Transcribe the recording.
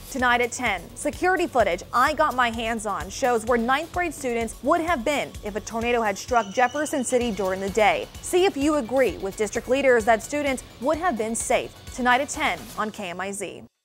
Tonight at 10, security footage I got my hands on shows where 9th grade students would have been if a tornado had struck Jefferson City during the day. See if you agree with district leaders that students would have been safe. Tonight at 10 on KMIZ.